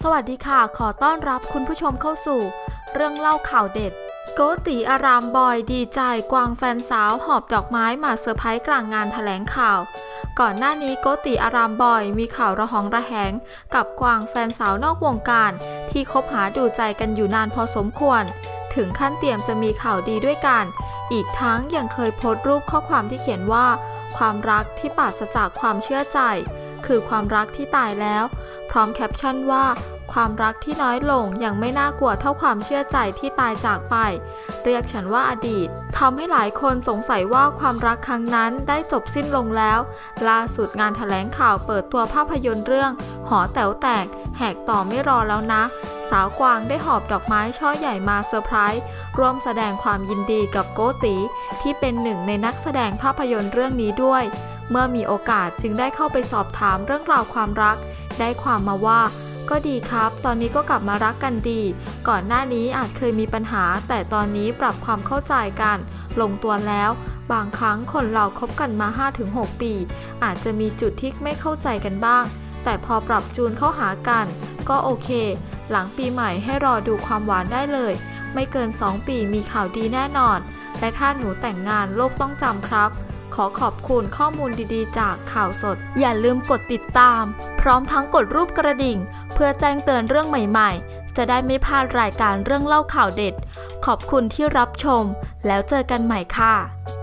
วัสดีค่ะขอต้อนรับคุณผู้ชมเข้าสู่เรื่องเล่าข่าวเด็ดโกติอารามบอยดีใจกวางแฟนสาวหอบดอกไม้มาเซอร์ไพรส์กลางงานแถลงข่าวก่อนหน้านี้โกติอารามบอยมีข่าวระหองระแหงกับกวางแฟนสาวนอกวงการที่คบหาดูใจกันอยู่นานพอสมควรถึงขั้นเตรียมจะมีข่าวดีด้วยกันอีกทั้งยังเคยโพสต์รูปข้อความที่เขียนว่าความรักที่ปราศจากความเชื่อใจคือความรักที่ตายแล้วพร้อมแคปชั่นว่าความรักที่น้อยลงยังไม่น่ากลัวเท่าความเชื่อใจที่ตายจากไปเรียกฉันว่าอดีตทำให้หลายคนสงสัยว่าความรักครั้งนั้นได้จบสิ้นลงแล้วล่าสุดงานแถลงข่าวเปิดตัวภาพยนตร์เรื่องหอแต๋วแตกแหกต่อไม่รอแล้วนะสาวกวางได้หอบดอกไม้ช่อใหญ่มาเซอร์ไพรส์ร่วมแสดงความยินดีกับโกติที่เป็นหนึ่งในนักแสดงภาพยนตร์เรื่องนี้ด้วยเมื่อมีโอกาสจึงได้เข้าไปสอบถามเรื่องราวความรักได้ความมาว่าก็ดีครับตอนนี้ก็กลับมารักกันดีก่อนหน้านี้อาจเคยมีปัญหาแต่ตอนนี้ปรับความเข้าใจกันลงตัวแล้วบางครั้งคนเราคบกันมา 5-6 ปีอาจจะมีจุดที่ไม่เข้าใจกันบ้างแต่พอปรับจูนเข้าหากันก็โอเคหลังปีใหม่ให้รอดูความหวานได้เลยไม่เกิน2 ปีมีข่าวดีแน่นอนและถ้าหนูแต่งงานโลกต้องจำครับขอขอบคุณข้อมูลดีๆจากข่าวสดอย่าลืมกดติดตามพร้อมทั้งกดรูปกระดิ่งเพื่อแจ้งเตือนเรื่องใหม่ๆจะได้ไม่พลาดรายการเรื่องเล่าข่าวเด็ดขอบคุณที่รับชมแล้วเจอกันใหม่ค่ะ